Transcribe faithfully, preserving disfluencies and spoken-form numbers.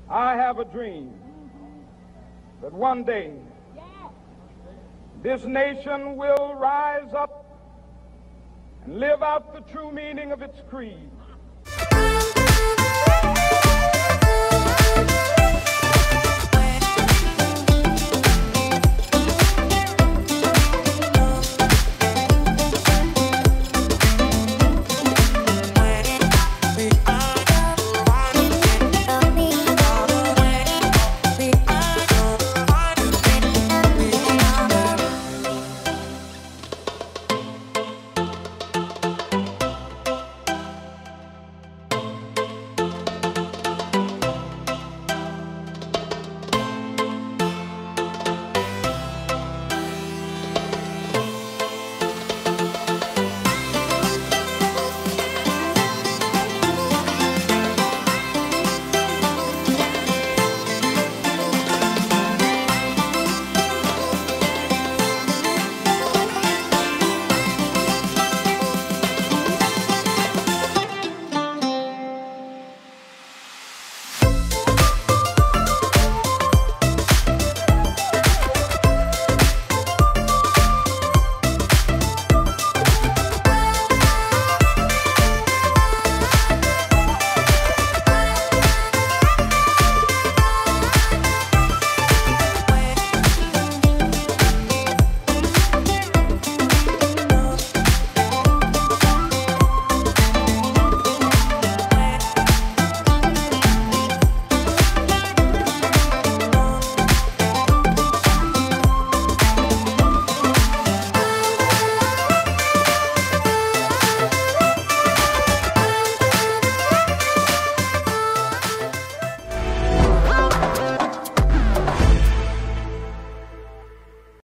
I have a dream that one day this nation will rise up and live out the true meaning of its creed.